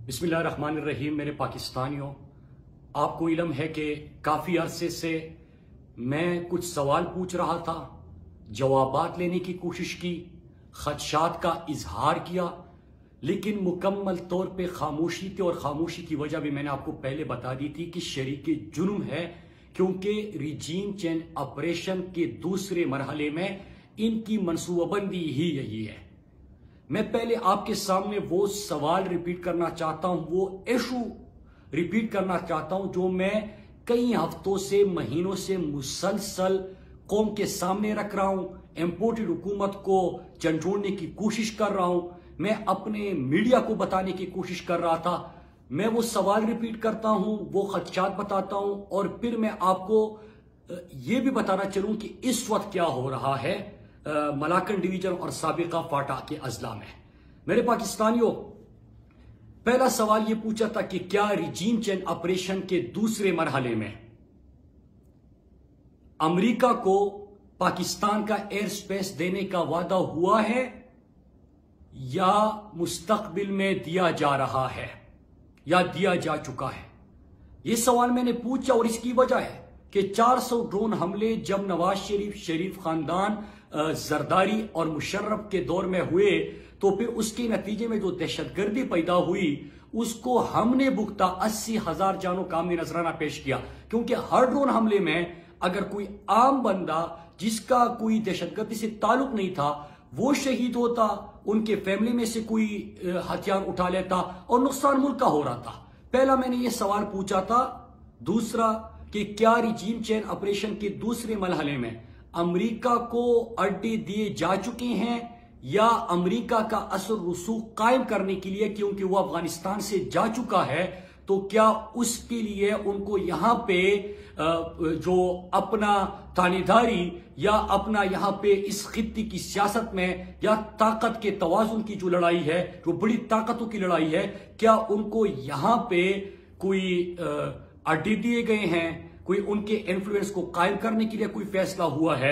बिस्मिल्लाहिर्रहमानिर्रहीम। मेरे पाकिस्तानियों, आपको इल्म है कि काफ़ी अरसे से मैं कुछ सवाल पूछ रहा था, जवाबात लेने की कोशिश की, खदशात का इजहार किया, लेकिन मुकम्मल तौर पे खामोशी थी। और खामोशी की वजह भी मैंने आपको पहले बता दी थी कि शरीके जुर्म है, क्योंकि रिजीम चेंज ऑपरेशन के दूसरे मरहले में इनकी मनसूबाबंदी ही यही है। मैं पहले आपके सामने वो सवाल रिपीट करना चाहता हूं, वो इशू रिपीट करना चाहता हूं जो मैं कई हफ्तों से, महीनों से मुसलसल कौम के सामने रख रहा हूं, इंपोर्टेड हुकूमत को झंझोड़ने की कोशिश कर रहा हूं, मैं अपने मीडिया को बताने की कोशिश कर रहा था। मैं वो सवाल रिपीट करता हूं, वो खदशात बताता हूं, और फिर मैं आपको ये भी बताना चलूं कि इस वक्त क्या हो रहा है मलाकन डिवीजन और साबिका फाटा के अजला में। मेरे पाकिस्तानियों, पहला सवाल यह पूछा था कि क्या रिजीम चेंज ऑपरेशन के दूसरे मरहले में अमेरिका को पाकिस्तान का एयर स्पेस देने का वादा हुआ है या मुस्तकबिल में दिया जा रहा है या दिया जा चुका है। यह सवाल मैंने पूछा और इसकी वजह है कि 400 ड्रोन हमले जब नवाज शरीफ खानदान जरदारी और मुशर्रफ के दौर में हुए, तो फिर उसके नतीजे में जो दहशतगर्दी पैदा हुई उसको हमने भुगता 80,000 जानो का हमने नजराना पेश किया। क्योंकि हर ड्रोन हमले में अगर कोई आम बंदा जिसका कोई दहशतगर्दी से ताल्लुक नहीं था वो शहीद होता, उनके फैमिली में से कोई हथियार उठा लेता और नुकसान मुल्क का हो रहा था। पहला मैंने ये सवाल पूछा था। दूसरा कि क्या रिजीम चेंज ऑपरेशन के दूसरे मरहले में अमेरिका को अड्डे दिए जा चुके हैं या अमेरिका का असर रसूख कायम करने के लिए, क्योंकि वो अफगानिस्तान से जा चुका है, तो क्या उसके लिए उनको यहां पे जो अपना थानेदारी या अपना यहां पे इस खित्ते की सियासत में या ताकत के तवाजुन की जो लड़ाई है, जो बड़ी ताकतों की लड़ाई है, क्या उनको यहां पे कोई अड्डे दिए गए हैं, कोई उनके इन्फ्लुएंस को कायम करने के लिए कोई फैसला हुआ है।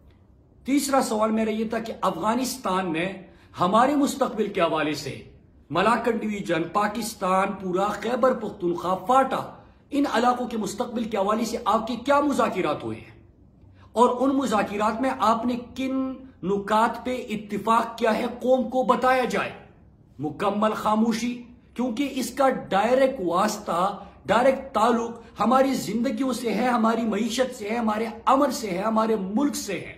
तीसरा सवाल मेरा यह था कि अफगानिस्तान में हमारे मुस्तकबिल के हवाले से मलाकन डिवीजन, पाकिस्तान, पूरा खैबर पख्तूनख्वा, फाटा, इन इलाकों के मुस्तकबिल के हवाले से आपके क्या मुज़ाकिरात हुए हैं और उन मुज़ाकिरात में आपने किन नुकात पे इत्तिफाक किया है, कौम को बताया जाए। मुकम्मल खामोशी, क्योंकि इसका डायरेक्ट वास्ता, डायरेक्ट ताल्लुक हमारी जिंदगियों से है, हमारी मईशत से है, हमारे अमन से है, हमारे मुल्क से है।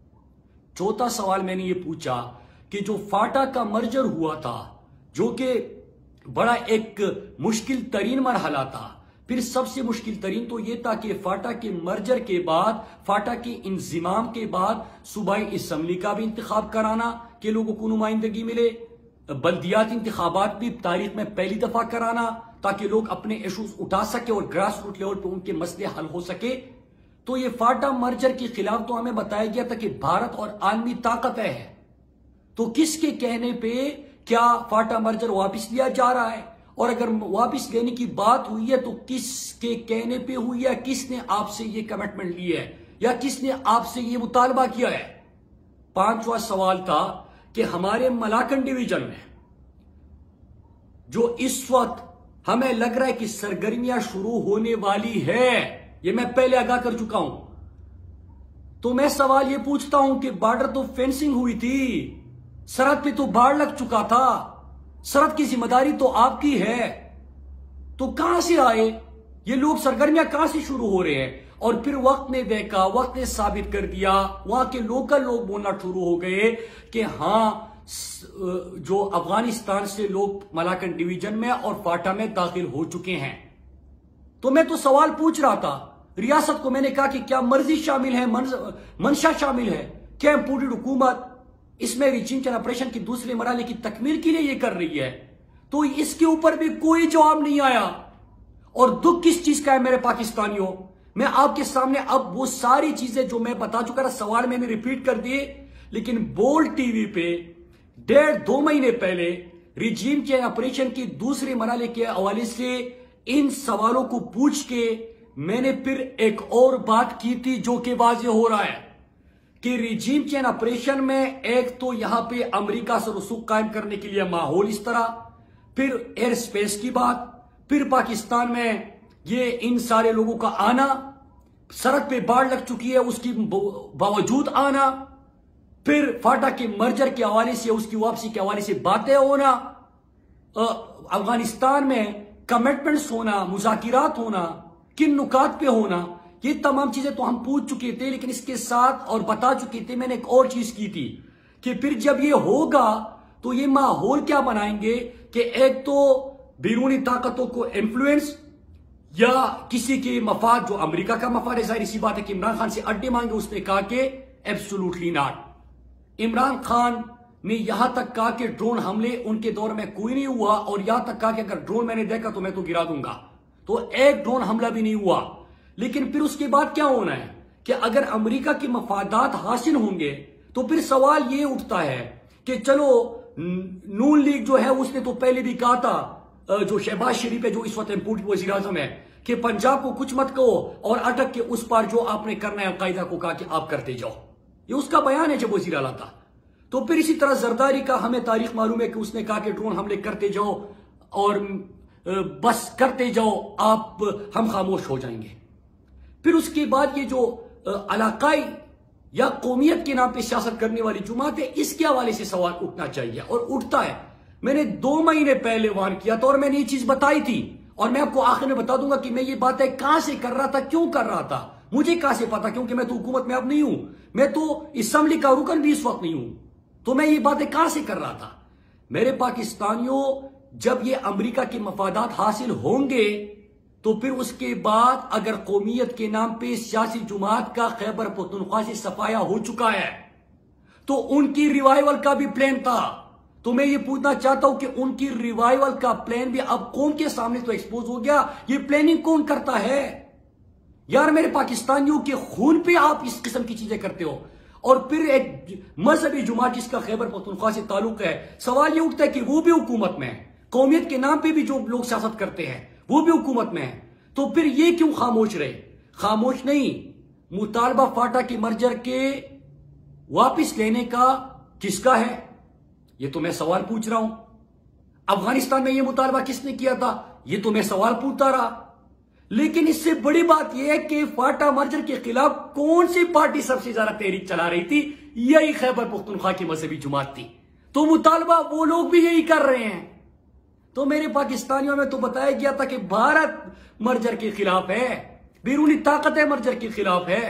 चौथा सवाल मैंने ये पूछा कि जो फाटा का मर्जर हुआ था, जो कि बड़ा एक मुश्किल तरीन मरहला था, फिर सबसे मुश्किल तरीन तो यह था कि फाटा के मर्जर के बाद, फाटा के इंजिमाम के बाद सूबाई असम्बली का भी इंतखाब कराना कि लोगों को नुमाइंदगी मिले, बल्दियाती इंतखाबात भी तारीख में पहली दफा कराना ताकि लोग अपने इशूज उठा सके और ग्रास रूट लेवल पर उनके मसले हल हो सके। तो ये फाटा मर्जर के खिलाफ तो हमें बताया गया था कि भारत और आलमी ताकत है। तो किसके कहने पे क्या फाटा मर्जर वापस लिया जा रहा है, और अगर वापस लेने की बात हुई है तो किसके कहने पे हुई है, किसने आपसे ये कमिटमेंट ली है या किसने आपसे ये मुतालबा किया है। पांचवा सवाल था कि हमारे मलाकन डिवीजन में जो इस वक्त हमें लग रहा है कि सरगर्मियां शुरू होने वाली है, ये मैं पहले आगाह कर चुका हूं, तो मैं सवाल ये पूछता हूं कि बॉर्डर तो फेंसिंग हुई थी, सरहद पे तो बाढ़ लग चुका था, सरहद की जिम्मेदारी तो आपकी है, तो कहां से आए ये लोग, सरगर्मियां कहां से शुरू हो रहे हैं। और फिर वक्त ने देखा, वक्त ने साबित कर दिया, वहां के लोकल लोग बोलना शुरू हो गए कि हां, जो अफगानिस्तान से लोग मलाकन डिवीजन में और फाटा में दाखिल हो चुके हैं। तो मैं तो सवाल पूछ रहा था रियासत को, मैंने कहा कि क्या मर्जी शामिल है, मंशा शामिल है, क्या इंपोर्टेड हुकूमत इसमें रिजीम चेंज ऑपरेशन की दूसरे मरहले की तकमील के लिए यह कर रही है। तो इसके ऊपर भी कोई जवाब नहीं आया। और दुख किस चीज का है मेरे पाकिस्तानियों, मैं आपके सामने अब वो सारी चीजें जो मैं बता चुका था, सवाल मैंने रिपीट कर दिए, लेकिन बोल्ड टीवी पे 1.5-2 महीने पहले रिजीम चेंज ऑपरेशन की दूसरे मरहले के हवाले से इन सवालों को पूछ के मैंने फिर एक और बात की थी जो कि वाज़ेह हो रहा है कि रिजीम चेंज ऑपरेशन में एक तो यहां पे अमेरिका से रसूख कायम करने के लिए माहौल इस तरह, फिर एयर स्पेस की बात, फिर पाकिस्तान में ये इन सारे लोगों का आना, सड़क पे बाढ़ लग चुकी है उसकी बावजूद आना, फिर फाटा के मर्जर के हवाले से उसकी वापसी के हवाले से बातें होना, अफगानिस्तान में कमिटमेंट्स होना, मुज़ाकिरात होना, किन नुकात पे होना, ये तमाम चीजें तो हम पूछ चुके थे। लेकिन इसके साथ और बता चुके थे, मैंने एक और चीज की थी कि फिर जब ये होगा तो ये माहौल क्या बनाएंगे कि एक तो बैरूनी ताकतों को इन्फ्लुएंस या किसी के मफाद, जो अमेरिका का मफाद है, जाहिर सी बात है कि इमरान खान से अड्डे मांगे। उसने कहा कि एब्सोल्युटली नॉट। इमरान खान ने यहां तक कहा कि ड्रोन हमले उनके दौर में कोई नहीं हुआ, और यहां तक कहा कि अगर ड्रोन मैंने देखा तो मैं तो गिरा दूंगा। तो एक ड्रोन हमला भी नहीं हुआ। लेकिन फिर उसके बाद क्या होना है कि अगर अमेरिका के मफादात हासिल होंगे तो फिर सवाल ये उठता है कि चलो नून लीग जो है उसने तो पहले भी कहा था, जो शहबाज शरीफ है जो इस वक्त इम्पोर्टेड वजीर आजम है, कि पंजाब को कुछ मत कहो और अटक के उस पार जो आपने करना है अलकायदा को कहा कि आप करते जाओ। ये उसका बयान है जब वजीर आला था। तो फिर इसी तरह जरदारी का हमें तारीख मालूम है कि उसने कहा कि ड्रोन हमले करते जाओ और बस करते जाओ, आप हम खामोश हो जाएंगे। फिर उसके बाद ये जो इलाकाई या कौमियत के नाम पे सियासत करने वाली जुमात है, इसके हवाले से सवाल उठना चाहिए और उठता है। मैंने 2 महीने पहले वार्न किया था और मैंने ये चीज बताई थी, और मैं आपको आखिर में बता दूंगा कि मैं ये बातें कहां से कर रहा था, क्यों कर रहा था, मुझे कहां से पता, क्योंकि मैं तो हुकूमत में अब नहीं हूं, मैं तो असेंबली का रुकन भी इस वक्त नहीं हूं। तो मैं ये बातें कहां से कर रहा था। मेरे पाकिस्तानियों, जब ये अमेरिका के मफादात हासिल होंगे तो फिर उसके बाद अगर कौमियत के नाम पे सियासी जुमात का खैबर पख्तूनख्वा से सफाया हो चुका है तो उनकी रिवाइवल का भी प्लान था। तो मैं ये पूछना चाहता हूं कि उनकी रिवाइवल का प्लान भी अब कौम के सामने तो एक्सपोज हो गया। ये प्लानिंग कौन करता है यार? मेरे पाकिस्तानियों के खून पे आप इस किस्म की चीजें करते हो। और फिर एक मजहबी जुमात जिसका खैबर पख्तूनख्वा से ताल्लुक है, सवाल ये उठता है कि वो भी हुकूमत में है, कौमियत के नाम पे भी जो लोग सियासत करते हैं वो भी हुकूमत में है। तो फिर ये क्यों खामोश रहे? खामोश नहीं, मुतालबा फाटा की मर्जर के वापिस लेने का किसका है, ये तो मैं सवाल पूछ रहा हूं। अफगानिस्तान में ये मुतालबा किसने किया था, ये तो मैं सवाल पूछता रहा। लेकिन इससे बड़ी बात यह है कि फाटा मर्जर के खिलाफ कौन सी पार्टी सबसे ज्यादा तहरीक चला रही थी? यही खैबर पख्तूनख्वा की मजहबी जुमात थी। तो मुतालबा वो लोग भी यही कर रहे हैं। तो मेरे पाकिस्तानियों में तो बताया गया था कि भारत मर्जर के खिलाफ है, बैरूनी ताकतें मर्जर के खिलाफ है,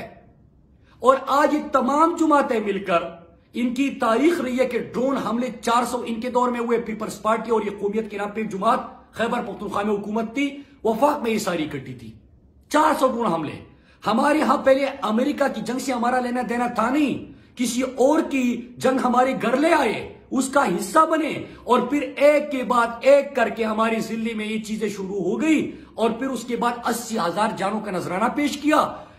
और आज ये तमाम जुमातें मिलकर इनकी तारीख रही है कि ड्रोन हमले 400 इनके दौर में हुए, पीपल्स पार्टी और ये कौमियत के नाम पे जुमात खैबर पख्तूनख्वा में हुकूमत थी, वफाक में ये सारी इकट्ठी थी। 400 ड्रोन हमले। हमारे यहां पहले अमेरिका की जंग से हमारा लेना देना था नहीं, किसी और की जंग हमारे घर ले आए, उसका हिस्सा बने, और फिर एक के बाद एक करके हमारी जिले में ये चीजें शुरू हो गई। और फिर उसके बाद 80,000 जानों का नजराना पेश किया,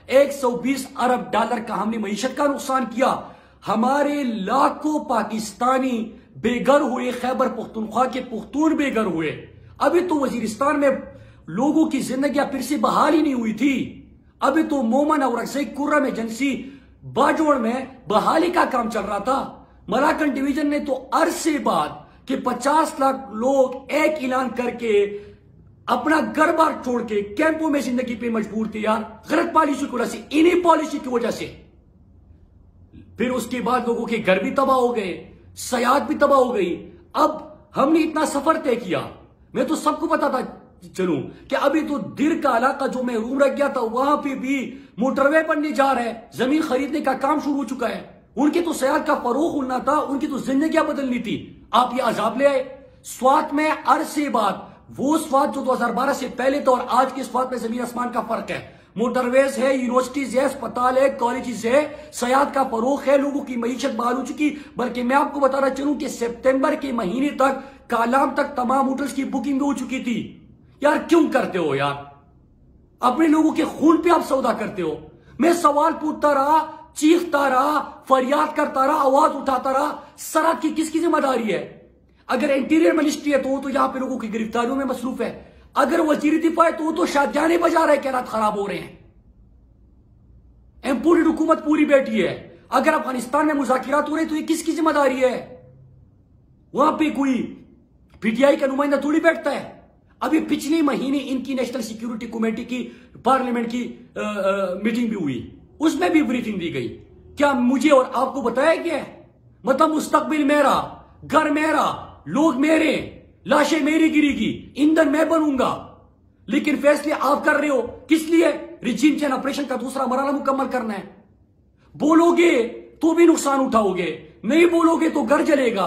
120 अरब डॉलर का हमने मईशत का नुकसान किया, हमारे लाखों पाकिस्तानी बेघर हुए, खैबर पख्तूनख्वा के पुख्तून बेघर हुए। अभी तो वजीरिस्तान में लोगों की जिंदगी फिर से बहाल ही नहीं हुई थी। अभी तो मोमन और कुर्रम एजेंसी बाजोड़ में बहाली का काम चल रहा था। मलाकन डिवीजन ने तो अरसे बाद कि 50 लाख लोग एक ऐलान करके अपना घर बार छोड़ के कैंपों में जिंदगी पे मजबूर थे यार, गलत पॉलिसी की वजह से, इन्हीं पॉलिसी की वजह से। फिर उसके बाद लोगों के घर भी तबाह हो गए, सयाहत भी तबाह हो गई। अब हमने इतना सफर तय किया, मैं तो सबको पता था चलूं कि अभी तो दिर का इलाका जो मैं रूम रख गया था वहां पे भी मोटरवे बनने जा रहा है, जमीन खरीदने का काम शुरू हो चुका है। उनके तो सयाहत का फरोग होना था, उनकी तो जिंदगियां बदलनी थी, आप ये अजाब ले आए। स्वात में अरसे बाद वो स्वात जो 2012 से पहले था और आज के स्वात में जमीन आसमान का फर्क है। मोटरवेज है, यूनिवर्सिटीज है, अस्पताल है, कॉलेजेस है, सयाहत का फरोग है, लोगों की मईशत बहाल हो चुकी। बल्कि मैं आपको बताना चलूं कि सितंबर के महीने तक कालाम तक तमाम होटल्स की बुकिंग हो चुकी थी। यार क्यों करते हो यार? अपने लोगों के खून पे आप सौदा करते हो। मैं सवाल पूछता रहा, चीखता रहा, फरियाद करता रहा, आवाज उठाता रहा, सराहत की किसकी जिम्मेदारी है? अगर इंटीरियर मिनिस्ट्री है तो वो तो यहां पे लोगों की गिरफ्तारियों में मसरूफ है। अगर वजीर दिफा है तो वो तो शादियाने बजा रहे, हालात खराब हो रहे हैं। पूरी हुकूमत पूरी बैठी है। अगर अफगानिस्तान में मुज़ाकिरात हो रहे तो ये किसकी जिम्मेदारी है? वहां पे कोई पीटीआई का नुमाइंदा थोड़ी बैठता है। अभी पिछले महीने इनकी नेशनल सिक्योरिटी कमेटी की पार्लियामेंट की मीटिंग भी हुई, उसमें भी ब्रीफिंग दी गई। क्या मुझे और आपको बताया गया है? मतलब मुस्तकबिल मेरा, घर मेरा, लोग मेरे, लाशें मेरी गिरेगी, ईंधन मैं बनूंगा, लेकिन फैसले आप कर रहे हो किस लिए? रिजीम चेंज ऑपरेशन का दूसरा मरहला मुकम्मल करना है। बोलोगे तो भी नुकसान उठाओगे, नहीं बोलोगे तो घर जलेगा।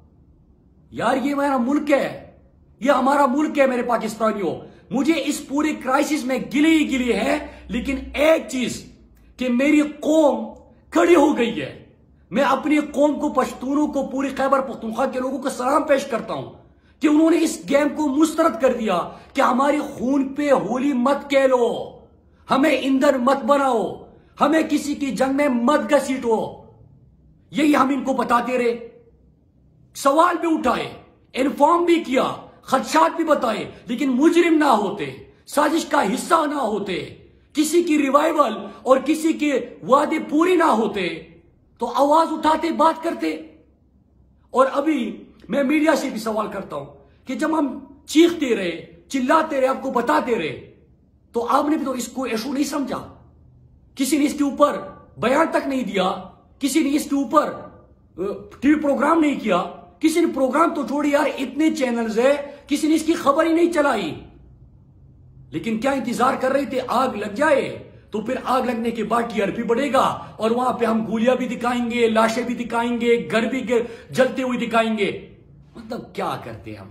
यार ये हमारा मुल्क है, ये हमारा मुल्क है मेरे पाकिस्तानियों। मुझे इस पूरे क्राइसिस में गिले ही गिले है, लेकिन एक चीज कि मेरी कौम खड़ी हो गई है। मैं अपनी कौम को, पश्तूनों को, पूरी खैबर पख्तूनख्वा के लोगों को सलाम पेश करता हूं कि उन्होंने इस गेम को मुस्तरद कर दिया कि हमारी खून पे होली मत खेलो, हमें ईंधन मत बनाओ, हमें किसी की जंग में मत घसीटो। यही हम इनको बताते रहे, सवाल भी उठाए, इन्फॉर्म भी किया, खदशात भी बताए, लेकिन मुजरिम ना होते, साजिश का हिस्सा ना होते, किसी की रिवाइवल और किसी के वादे पूरी ना होते तो आवाज उठाते, बात करते। और अभी मैं मीडिया से भी सवाल करता हूं कि जब हम चीखते रहे, चिल्लाते रहे, आपको बताते रहे, तो आपने भी तो इसको इशू नहीं समझा। किसी ने इसके ऊपर बयान तक नहीं दिया, किसी ने इसके ऊपर टीवी प्रोग्राम नहीं किया, किसी ने प्रोग्राम तो छोड़ी यार, इतने चैनल्स है, किसी ने इसकी खबर ही नहीं चलाई। लेकिन क्या इंतजार कर रहे थे? आग लग जाए तो फिर आग लगने के बाद टीआरपी बढ़ेगा और वहां पे हम गोलियां भी दिखाएंगे, लाशें भी दिखाएंगे, घर भी जलते हुए दिखाएंगे। मतलब क्या करते हम?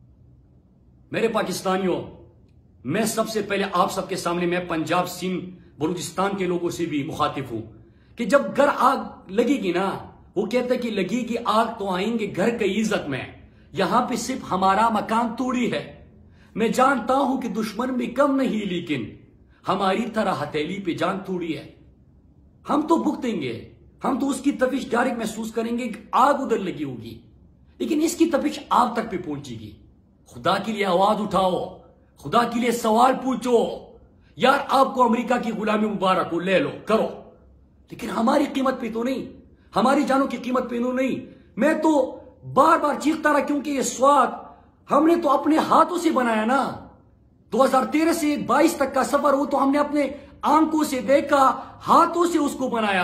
मेरे पाकिस्तानियों, मैं सबसे पहले आप सबके सामने, मैं पंजाब, सिंध, बलूचिस्तान के लोगों से भी मुखातिब हूं कि जब घर आग लगेगी ना, वो कहते हैं कि लगेगी आग तो आएंगे घर की इज्जत में। यहां पे सिर्फ हमारा मकान तोड़ी है। मैं जानता हूं कि दुश्मन भी कम नहीं, लेकिन हमारी तरह हथेली पे जान तोड़ी है। हम तो भुगतेंगे, हम तो उसकी तपिश डायरेक्ट महसूस करेंगे कि आग उधर लगी होगी, लेकिन इसकी तपिश आप तक भी पहुंचेगी। खुदा के लिए आवाज उठाओ, खुदा के लिए सवाल पूछो। यार आपको अमेरिका की गुलामी मुबारक हो, ले लो, करो, लेकिन हमारी कीमत पे तो नहीं, हमारी जानों की कीमत पे तो नहीं। मैं तो बार बार चीखता रहा क्योंकि ये स्वाद हमने तो अपने हाथों से बनाया ना। 2013 से 22 तक का सफर हो तो हमने अपने आंखों से देखा, हाथों से उसको बनाया।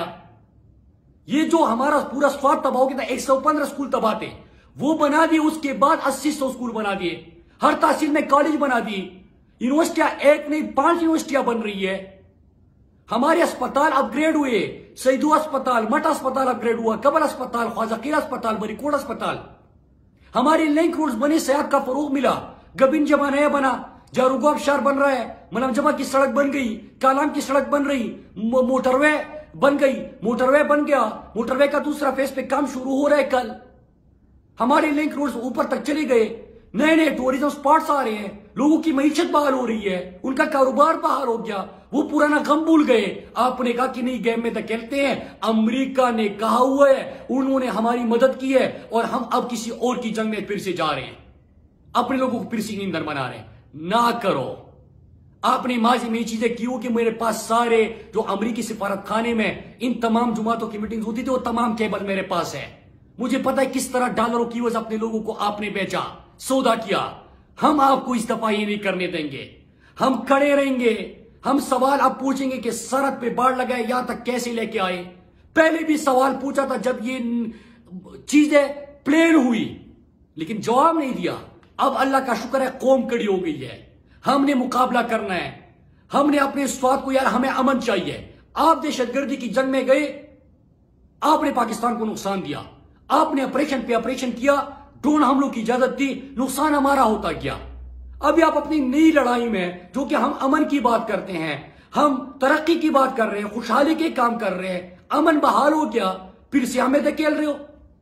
ये जो हमारा पूरा स्वाद तबाह हो गया था, 115 स्कूल तबाह थे, वो बना दिए। उसके बाद 80-100 स्कूल बना दिए, हर तहसील में कॉलेज बना दिए, यूनिवर्सिटियां एक नहीं 5 यूनिवर्सिटियां बन रही है। हमारे अस्पताल अपग्रेड हुए, सईदू अस्पताल, मठ अस्पताल अपग्रेड हुआ, कबल अस्पताल, ख्वाजा कीर अस्पताल, बरीकोट अस्पताल। हमारे लिंक रोड्स बने, सेहत का फरोग मिला, गबिन जमा नया बना, जारूगो अबशार बन रहा है, मलम जमा की सड़क बन गई, कालाम की सड़क बन रही, मोटरवे बन गई, मोटरवे बन गया, मोटरवे का दूसरा फेज पे काम शुरू हो रहा है कल। हमारे लिंक रोड्स ऊपर तक चले गए, नए नए टूरिज्म स्पॉट्स आ रहे हैं, लोगों की मईशत बहाल हो रही है, उनका कारोबार बहाल हो गया, वो पुराना गम भूल गए। आपने कहा कि नहीं गेम में धकेलते हैं, अमेरिका ने कहा हुआ है, उन्होंने हमारी मदद की है और हम अब किसी और की जंग में फिर से जा रहे हैं, अपने लोगों को फिर से ईंधन बना रहे हैं। ना करो। आपने माजी में ये चीजें की हो कि मेरे पास सारे जो अमरीकी सिफारत खाने में इन तमाम जुमातों की मीटिंग होती थी, वो तमाम केबल मेरे पास है। मुझे पता है किस तरह डॉलरों की वजह अपने लोगों को आपने बेचा, सौदा किया। हम आपको इस दफा ये नहीं करने देंगे, हम खड़े रहेंगे। हम सवाल अब पूछेंगे कि सरहद पे बाढ़ लगाए, यहां तक कैसे लेके आए। पहले भी सवाल पूछा था जब ये चीजें प्लेन हुई, लेकिन जवाब नहीं दिया। अब अल्लाह का शुक्र है कौम कड़ी हो गई है, हमने मुकाबला करना है, हमने अपने स्वाद को, यार हमें अमन चाहिए। आप दहशतगर्दी की जंग में गए, आपने पाकिस्तान को नुकसान दिया, आपने ऑपरेशन पे ऑपरेशन किया, ड्रोन हमलों की इजाजत दी, नुकसान हमारा होता गया। अभी आप अपनी नई लड़ाई में, जो कि हम अमन की बात करते हैं, हम तरक्की की बात कर रहे हैं, खुशहाली के काम कर रहे हैं, अमन बहाल हो गया, फिर से हमें धकेल रहे हो।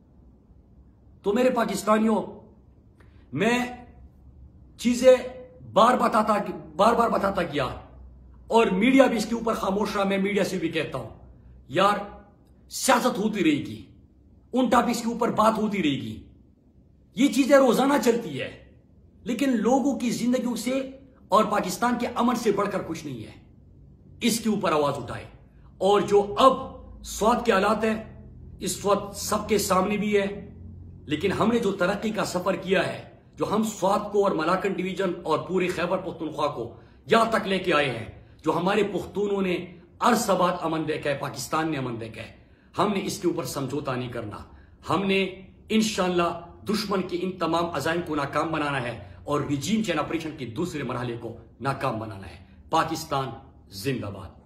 तो मेरे पाकिस्तानियों, मैं चीजें बार बार बताता गया और मीडिया भी इसके ऊपर खामोश रहा। मैं मीडिया से भी कहता हूं, यार सियासत होती रहेगी, उन टॉपिक्स के ऊपर बात होती रहेगी, ये चीजें रोजाना चलती है, लेकिन लोगों की जिंदगियों से और पाकिस्तान के अमन से बढ़कर कुछ नहीं है। इसके ऊपर आवाज उठाए। और जो अब स्वाद के हालात है, इस वक्त सबके सामने भी है, लेकिन हमने जो तरक्की का सफर किया है, जो हम स्वात को और मलाकन डिवीजन और पूरे खैबर पख्तूनख्वा को यहां तक लेके आए हैं, जो हमारे पुख्तूनों ने अरसबाद अमन देखा है, पाकिस्तान ने अमन देखा है, हमने इसके ऊपर समझौता नहीं करना। हमने इंशाअल्लाह दुश्मन के इन तमाम अज़ाइम को नाकाम बनाना है और रिजीम चेंज ऑपरेशन के दूसरे मरहले को नाकाम बनाना है। पाकिस्तान जिंदाबाद।